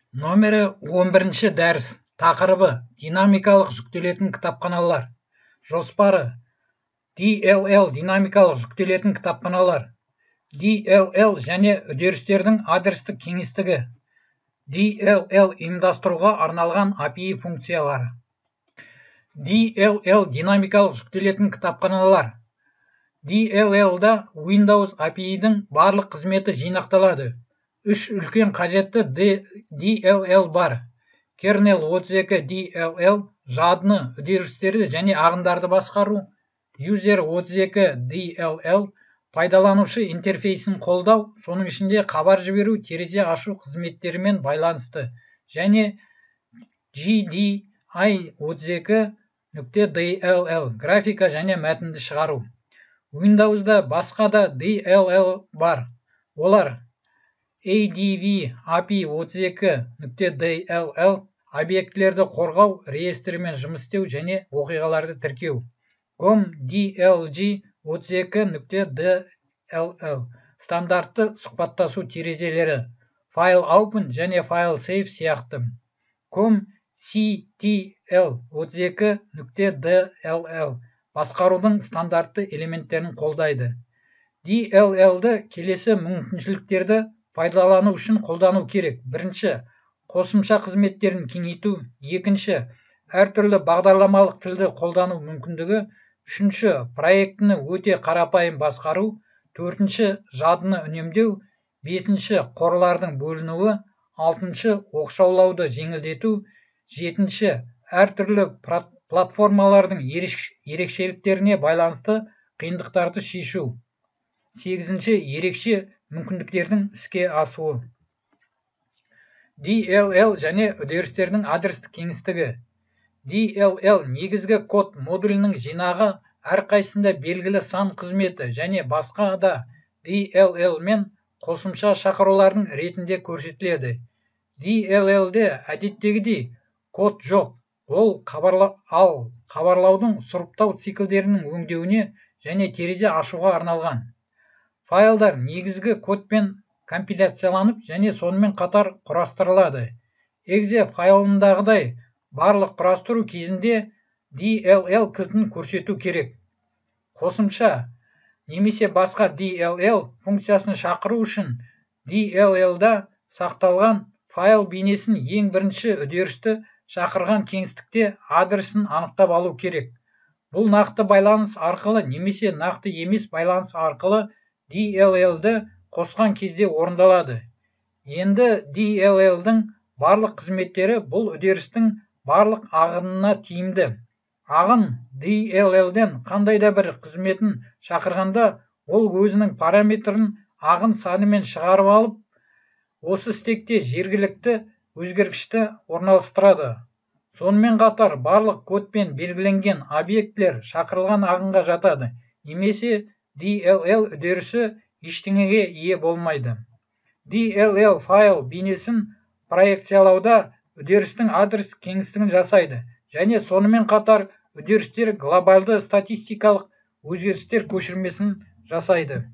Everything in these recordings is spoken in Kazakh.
Номері 11 дәріс. Тақырыбы: динамикалық жүктелетін кітапханалар. Жоспары: DLL динамикалық жүктелетін кітапханалар. DLL және үдерістердің адрестік кеңістігі. DLL ұйымдастыруға арналған API функциялары. DLL динамикалық жүктелетін кітапханалар. DLL-да Windows API-дің барлық қызметі жинақталады. Үш үлкен қажетті DLL бар. Kernel 32 DLL жадыны, үдерістерді және ағындарды басқару. User 32 DLL пайдаланушы интерфейсін қолдау, соның ішінде хабар жіберу, терезе ашу қызметтерімен байланысты. Және GDI 32.dll графика және мәтінді шығару. Windows-да басқа да DLL бар. Олар ADV API 32.dll объектілерді қорғау, реестрімен жұмыс істеу және оқиғаларды тіркеу. COM-DLG 32.dll стандартты сұхбаттасу терезелері, файл open және файл save сияқты. COM-CTL 32.dll басқарудың стандартты элементтерін қолдайды. DLL-ді келесі мүмкіншіліктерді пайдалану үшін қолдану керек. Бірінші, қосымша қызметтерін кеңейту. Екінші, әртүрлі бағдарламалық тілді қолдану мүмкіндігі. Үшінші, проектіні өте қарапайым басқару. Төртінші, жадыны үнемдеу. Бесінші, қорлардың бөлінуі. Алтыншы, оқшаулауды жеңілдету. Жетінші, әртүрлі платформалардың ерекшеліктеріне байланысты қиындықтарды шешу. Сегізінші, ерекше мүмкіндіктердің іске асуы. DLL және үдерістердің адрестік кеңістігі. DLL негізгі код модулінің жинағы, әрқайсында белгілі сан қызметі және басқа да DLL мен қосымша шақырулардың ретінде көрсетіледі. DLL-де әдеттегідей код жоқ. Ол хабарлаудың сұрыптау циклдерінің өңдеуіне және терезе ашуға арналған. Файлдар негізгі кодпен компиляцияланып және сонымен қатар құрастырылады. Exe файлындағыдай барлық құрастыру кезінде DLL кілтін көрсету керек. Қосымша немесе басқа DLL функциясын шақыру үшін DLL-да сақталған файл бейнесін ең бірінші үдерісті шақырған кеңістікте адресін анықтап алу керек. Бұл нақты байланыс арқылы немесе нақты емес байланыс арқылы DLL-ді қосқан кезде орындалады. Енді DLL-дің барлық қызметтері бұл үдерістің барлық ағынына тиімді. Ағын DLL-ден қандай да бір қызметін шақырғанда, ол өзінің параметрін ағын санымен шығарып алып, осы стекте жергілікті өзгергішті орналастырады. Сонымен қатар барлық кодпен белгіленген объектілер шақырылған ағынға жатады, немесе DLL үдерісі ештеңеге ие болмайды. DLL файл бейнесін проекциялауда үдерістің адрес кеңістігін жасайды, және сонымен қатар үдерістер глобалды статистикалық өзгерістер көшірмесін жасайды.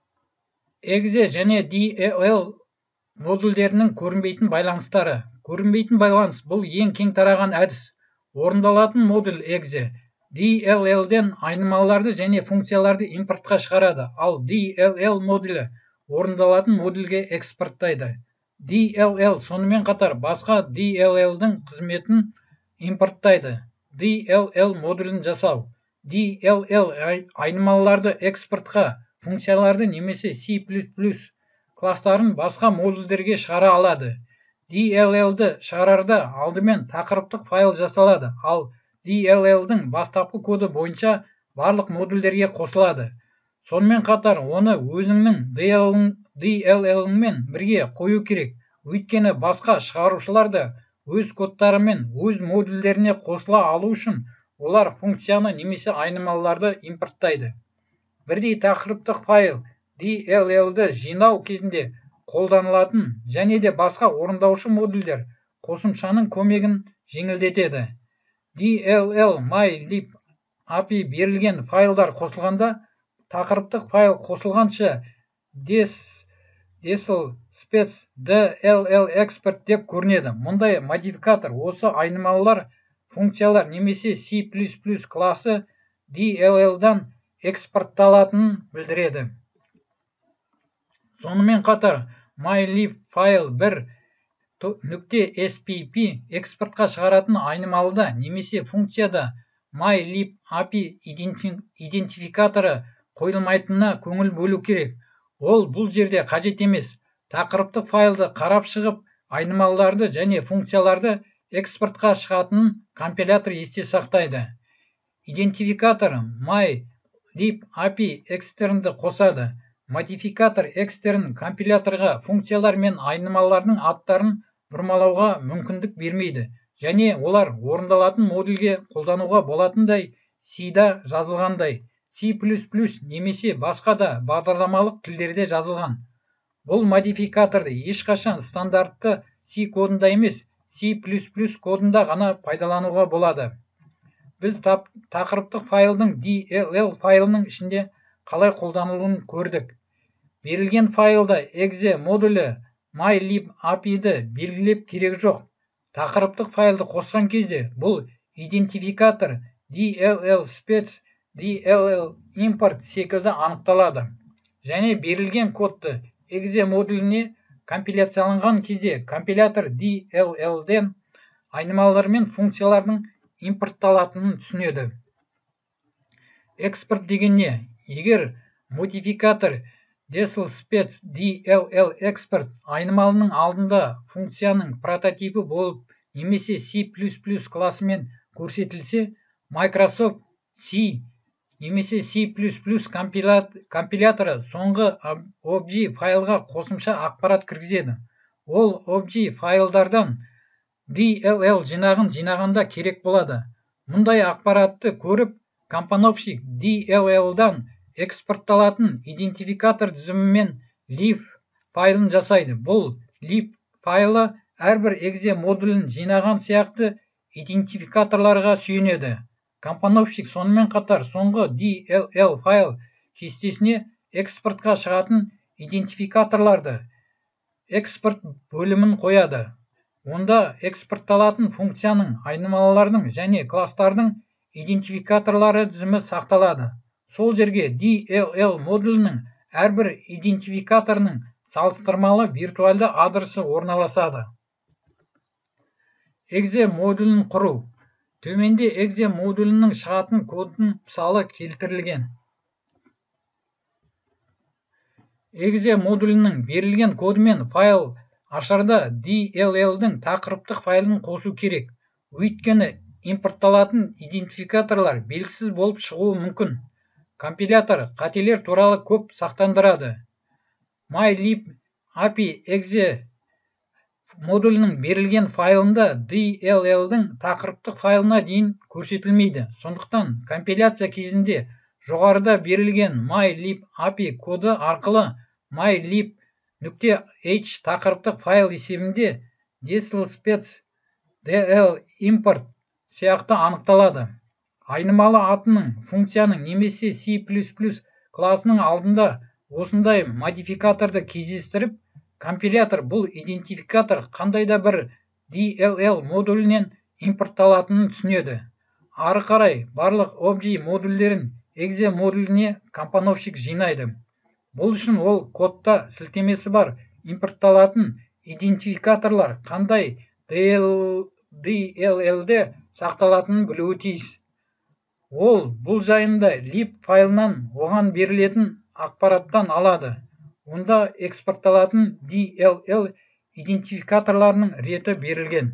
Exe және DLL модульдерінің көрінбейтін байланыстары. Көрінбейтін байланыс бұл ең кең тараған әдіс. Орындалатын модуль Exe DLL-ден айнымалыларды және функцияларды импортқа шығарады, ал DLL модулі орындалатын модульге экспорттайды. DLL сонымен қатар басқа DLL-дің қызметін импорттайды. DLL модулін жасау. DLL айнымалыларды экспортқа, функцияларды немесе C++ кластарын басқа модульдерге шығара алады. DLL-ді шығарарда алдымен тақырыптық файл жасалады, ал DLL-дің бастапқы коды бойынша барлық модульдерге қосылады. Сонымен қатар оны өзіңнің DLL-іңмен бірге қою керек, өйткені басқа шығарушылар да өз кодтарымен өз модульдеріне қосыла алу үшін олар функцияны немесе айнымалыларды импорттайды. Бірдей тақырыптық файл DLL-ді жинау кезінде қолданылатын және де басқа орындаушы модульдер қосымшаның көмегін жеңілдетеді. DLL mylib API берілген файлдар қосылғанда, тақырыптық файл қосылғанша DSL spec DLL expert деп көрінеді. Мұндай модификатор осы айнымалылар, функциялар немесе C++ класы DLL-дан экспортталатынын білдіреді. Сонымен қатар mylib файл 1.spp экспортқа шығаратын айнымалыда немесе функцияда mylib API идентификаторы қойылмайтынына көңіл бөлу керек. Ол бұл жерде қажет емес. Тақырыптық файлды қарап шығып, айнымалыларды және функцияларды экспортқа шығатынын компилятор есте сақтайды. Идентификатор mylib API экстернді қосады. Модификатор экстерн компиляторға функциялар мен айнымалылардың аттарын бұрмалауға мүмкіндік бермейді, және олар орындалатын модульге қолдануға болатындай C-да жазылғандай, C++ немесе басқа да бағдарламалық тілдерде жазылған. Бұл модификаторды ешқашан стандартты C кодында емес, C++ кодында ғана пайдалануға болады. Біз тақырыптық файлдың DLL файлының ішінде қалай қолданылуын көрдік. Берілген файлда exe модулі mylib API-ді белгілеп керек жоқ. Тақырыптық файлды қосқан кезде бұл идентификатор DLL spec DLL import секілді анықталады. Және берілген кодты exe модуліне компиляцияланған кезде компилятор DLL-ден айнымалылар мен функциялардың импортталатынын түсінеді. Экспорт деген не? Егер модификатор DSL-spec DLL export айнымалының алдында функцияның прототипі болып немесе C++ класымен көрсетілсе, Microsoft C немесе C++ компиляторы соңғы obj файлға қосымша ақпарат кіргізеді. Ол obj файлдардан DLL жинағын жинағанда керек болады. Мұндай ақпаратты көріп, компоновщик DLL-дан экспортталатын идентификатор тізімімен lib файлын жасайды. Бұл lib файлы әрбір exe модулін жинаған сияқты идентификаторларға сүйенеді. Компоновщик сонымен қатар соңғы DLL файл кестесіне экспортқа шығатын идентификаторларды экспорт бөлімін қояды. Онда экспортталатын функцияның, айнымалылардың және кластардың идентификаторлары тізімі сақталады. Сол жерге DLL модулінің әрбір идентификаторының салыстырмалы виртуалды адресі орналасады. Exe модулін құру. Төменде exe модулінің шығатын кодының мысалы келтірілген. Exe модулінің берілген кодымен файл ашарда DLL-дің тақырыптық файлын қосу керек. Өйткені импортталатын идентификаторлар белгісіз болып шығуы мүмкін. Компилятор қателер туралы көп сақтандырады. mylib API exe модулінің берілген файлында DLL-дің тақырыптық файлына дейін көрсетілмейді. Сондықтан компиляция кезінде жоғарыда берілген mylib API коды арқылы mylib.h тақырыптық файл есебінде DSL-spec DL import сияқты анықталады. Айнымалы атының, функцияның немесе C++ класының алдында осындай модификаторды кездестіріп, компилятор бұл идентификатор қандай да бір DLL модулінен импортталатынын түсінеді. Ары қарай барлық obj модульдерін exe модуліне компоновщик жинайды. Бұл үшін ол кодта сілтемесі бар импортталатын идентификаторлар қандай DLL-де сақталатынын білуі тиіс. Ол бұл жайында lib файлынан оған берілетін ақпараттан алады. Онда экспортталатын DLL идентификаторларының реті берілген.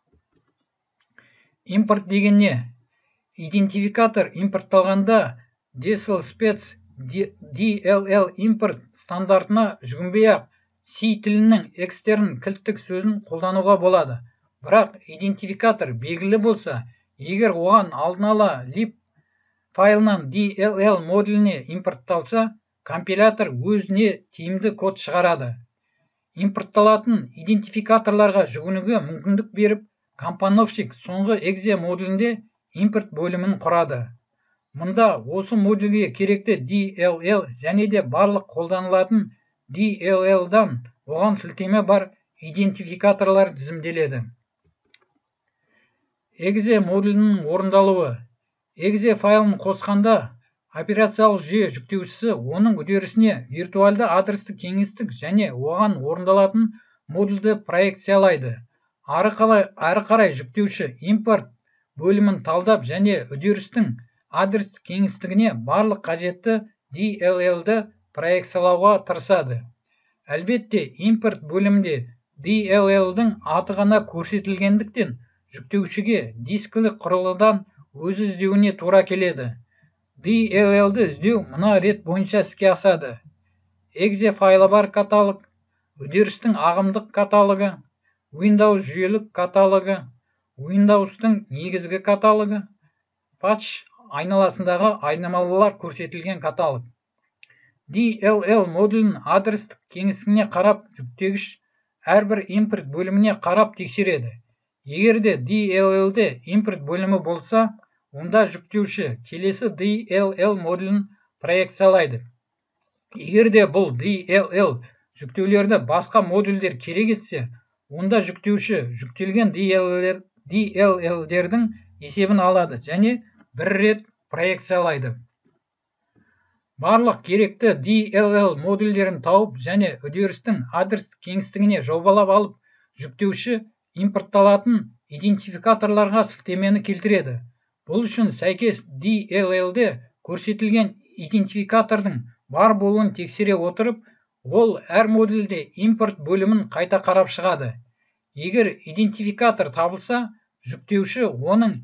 Импорт деген не? Идентификатор импортталғанда DSL-spec DLL import стандартына жүгінбей-ақ C тілінің экстерн кілттік сөзін қолдануға болады. Бірақ идентификатор белгілі болса, егер оған алдын ала lib файлынан DLL модуліне импортталса, компилятор өзіне тиімді код шығарады. Импортталатын идентификаторларға жүгінуге мүмкіндік беріп, компоновщик соңғы exe модулінде импорт бөлімін құрады. Мұнда осы модульге керекті DLL және де барлық қолданылатын DLL-дан оған сілтеме бар идентификаторлар тізімделеді. Exe модулінің орындалуы. Exe файлын қосқанда, операциялық жүйе жүктеушісі оның үдерісіне виртуалды адресті кеңістік және оған орындалатын модульді проекциялайды. Ары қарай жүктеуші импорт бөлімін талдап және үдерістің адрес кеңістігіне барлық қажетті DLL-ді проекциялауға тырысады. Әлбетте, импорт бөлімінде DLL-дің аты ғана көрсетілгендіктен жүктеушіге дискілік құрылғыдан өзі іздеуіне тура келеді. DLL-ді іздеу мына рет бойынша іске асады. Exe файлы бар каталог, үдерістің ағымдық каталогы, Windows жүйелік каталогы, Windows-тың негізгі каталогы, патч айналасындағы айнымалылар көрсетілген каталог. DLL модулінің адрестік кеңістігіне қарап жүктегіш әрбір импорт бөліміне қарап тексереді. Егерде DLL-де импорт бөлімі болса, онда жүктеуші келесі DLL модулін проекциялайды. Егерде бұл DLL жүктеулерді басқа модульдер керек етсе, онда жүктеуші жүктелген DLL-дердің есебін алады және бір рет проекциялайды. Барлық керекті DLL модульдерін тауып және үдерістің адрес кеңістігіне жобалап алып, жүктеуші импортталатын идентификаторларға сілтемені келтіреді. Бұл үшін сәйкес DLL-де көрсетілген идентификатордың бар болуын тексере отырып, ол әр модульде импорт бөлімін қайта қарап шығады. Егер идентификатор табылса, жүктеуші оның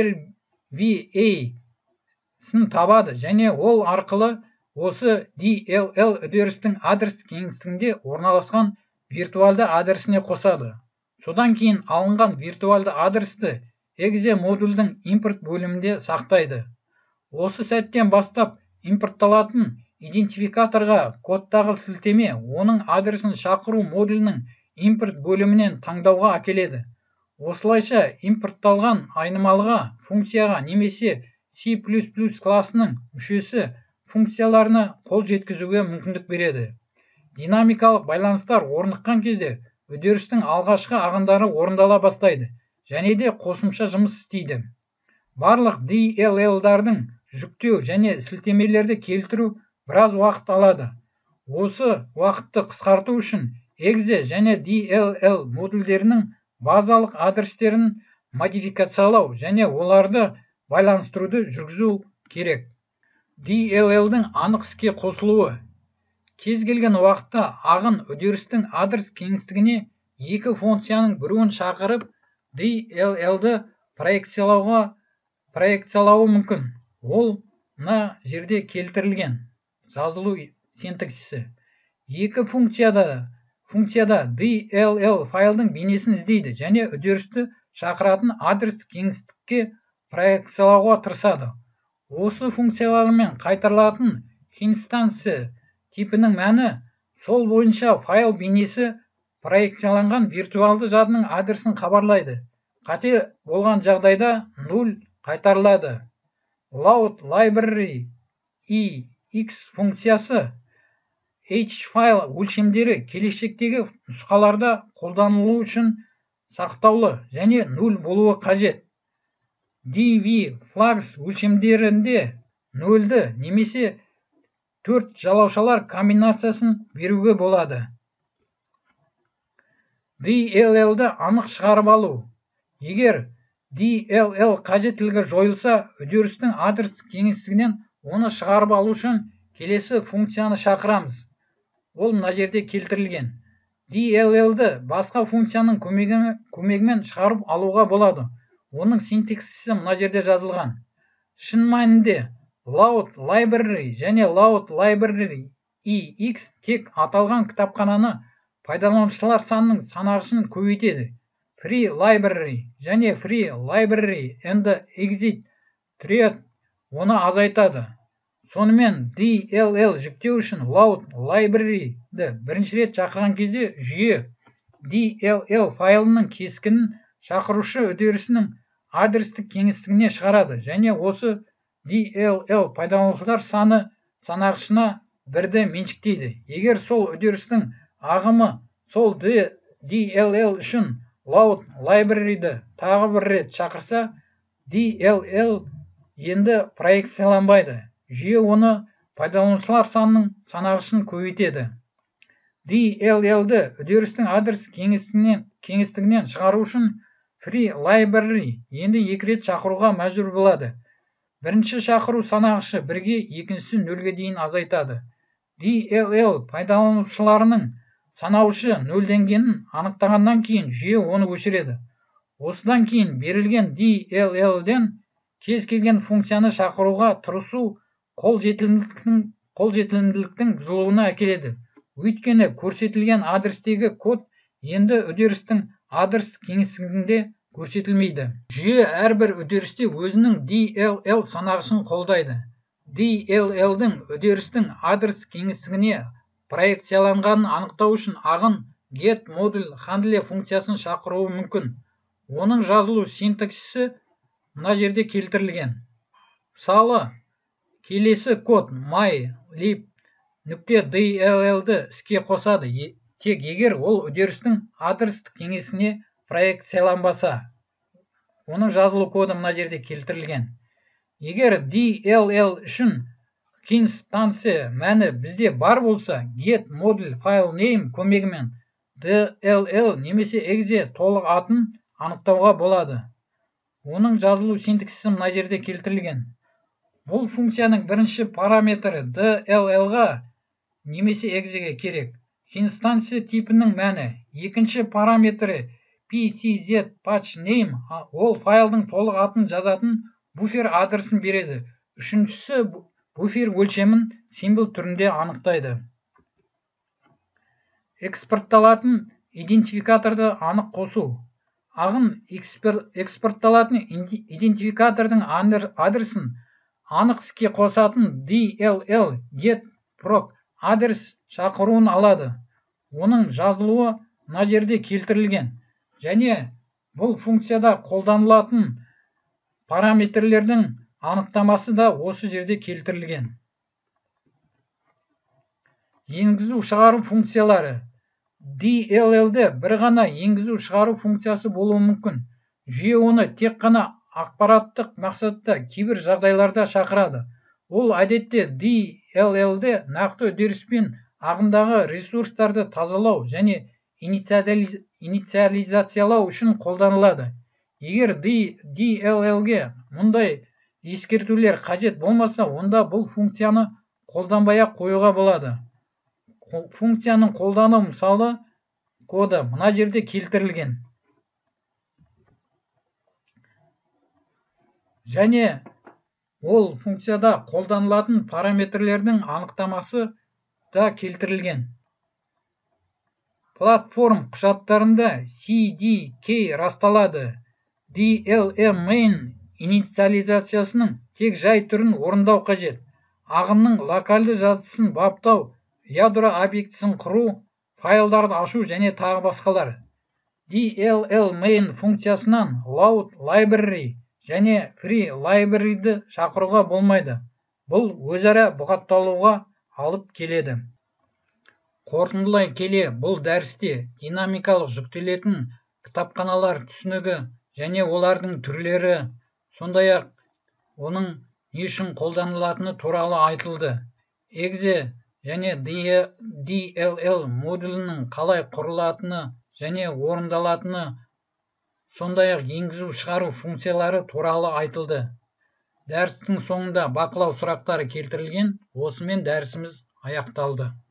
RVA-сын табады және ол арқылы осы DLL үдерістің адрес кеңістігінде орналасқан виртуалды адресіне қосады. Содан кейін алынған виртуалды адресті Exe модульдің импорт бөлімінде сақтайды. Осы сәттен бастап импортталатын идентификаторға кодтағы сілтеме оның адресін шақыру модулінің импорт бөлімінен таңдауға әкеледі. Осылайша импортталған айнымалыға, функцияға немесе C++ класының мүшесі функцияларына қол жеткізуге мүмкіндік береді. Динамикалық байланыстар орныққан кезде үдерістің алғашқы ағындары орындала бастайды және де қосымша жұмыс істейді. Барлық DLL-дардың жүктеу және сілтемелерді келтіру біраз уақыт алады. Осы уақытты қысқарту үшін Exe және DLL модульдерінің базалық адрестерін модификациялау және оларды байланыстыруды жүргізу керек. DLL-дің анық іске қосылуы. Кез келген уақытта ағын үдерістің адрес кеңістігіне екі функцияның біреуін шақырып, DLL-ді проекциялауы мүмкін. Ол мына жерде келтірілген жазылу синтаксисі. Екі функцияда DLL файлдың бейнесін іздейді және үдерісті шақыратын адрес кеңістікке проекциялауға тырысады. Осы функциялармен қайтарылатын инстанция типінің мәні сол бойынша файл бейнесі проекцияланған виртуалды жадының адресін хабарлайды. Қате болған жағдайда 0 қайтарылады. Load library EX функциясы H-файл өлшемдері келешектегі нұсқаларда қолданылу үшін сақтаулы және 0 болуы қажет. DV flags өлшемдерінде 0-ді немесе 4 жалаушалар комбинациясын беруге болады. DLL-ді анық шығарып алу. Егер DLL қажеттілігі жойылса, үдерістің адрес кеңістігінен оны шығарып алу үшін келесі функцияны шақырамыз. Ол мына жерде келтірілген. DLL-ді басқа функцияның көмегімен шығарып алуға болады. Оның синтаксисі мына жерде жазылған. Шын мәнінде load library және load library EX тек аталған кітапхананы пайдаланушылар санының санағышын көбейтеді. Free library және free library and exit thread оны азайтады. Сонымен DLL жүктеу үшін load library-ді бірінші рет шақырған кезде жүйе DLL файлының кескінін шақырушы үдерісінің адрестік кеңістігіне шығарады және осы DLL пайдаланушылар саны санағышына бірді меншіктейді. Егер сол үдерістің ағымы сол DLL үшін load library'ді тағы бір рет шақырса, DLL енді проекцияланбайды. Жүйе оны пайдаланушылар санының санағышын көбейтеді. DLL-ді үдерістің адрес кеңістігінен шығару үшін free library енді 2 рет шақыруға мәжбүр болады. Бірінші шақыру санағышы 1-ге, екіншісі 0-ге дейін азайтады. DLL пайдаланушыларының санаушы нөлденгенін анықтағаннан кейін жүйе оны өшіреді. Осыдан кейін берілген DLL-ден кез келген функцияны шақыруға тырысу қолжетімділіктің бұзылуына әкеледі. Өйткені көрсетілген адрестегі код енді үдерістің адрес кеңістігінде көрсетілмейді. Жүйе әрбір үдерісте өзінің DLL санағышын қолдайды. DLL-дің үдерістің адрес кеңістігіне проекцияланғанын анықтау үшін ағын getModule_handle функциясын шақыруы мүмкін. Оның жазылу синтаксисі мына жерде келтірілген. Мысалы, келесі код mylib.dll-ді іске қосады, тек егер ол үдерістің адрес кеңістігіне проекцияланбаса. Оның жазылу коды мына жерде келтірілген. Егер DLL үшін инстанция мәні бізде бар болса, getModule_filename көмегімен DLL немесе exe толық атын анықтауға болады. Оның жазылу синтаксисі мына жерде келтірілген. Бұл функцияның бірінші параметрі DLL-ға немесе exe-ге керек. Инстанция типінің мәні. Екінші параметрі pcz_patch_name, ол файлдың толық атын жазатын буфер адресін береді. Үшіншісі буфер өлшемін символ түрінде анықтайды. Экспортталатын идентификаторды анық қосу. Ағын экспортталатын идентификатордың адресін анық іске қосатын DLL getProc адрес шақыруын алады. Оның жазылуы мына жерде келтірілген. Және бұл функцияда қолданылатын параметрлердің анықтамасы да осы жерде келтірілген. Енгізу шығару функциялары. DLL-ді бір ғана енгізу шығару функциясы болуы мүмкін. Жүйе оны тек қана ақпараттық мақсатта кейбір жағдайларда шақырады. Ол әдетте DLL-ді нақты үдеріспен ағындағы ресурстарды тазалау және инициализациялау үшін қолданылады. Егер DLL-ге мұндай ескертулер қажет болмаса, онда бұл функцияны қолданбай-ақ қоюға болады. Функцияның қолдану мысалы коды мына жерде келтірілген. Және ол функцияда қолданылатын параметрлердің анықтамасы да келтірілген. Платформ құжаттарында CDK расталады. DLL main инициализациясының тек жай түрін орындау қажет. Ағынның локальды жадысын баптау, ядро объектісін құру, файлдарды ашу және тағы басқалар. DLL main функциясынан load library және free library-ді шақыруға болмайды. Бұл өзара бұғатталуға алып келеді. Қорытындылай келе, бұл дәрісте динамикалық жүктелетін кітапханалар түсінігі және олардың түрлері, сондай-ақ оның не үшін қолданылатыны туралы айтылды. Exe және DLL модулінің қалай құрылатыны және орындалатыны, сондай-ақ енгізу шығару функциялары туралы айтылды. Дәрістің соңында бақылау сұрақтары келтірілген. Осымен дәрісіміз аяқталды.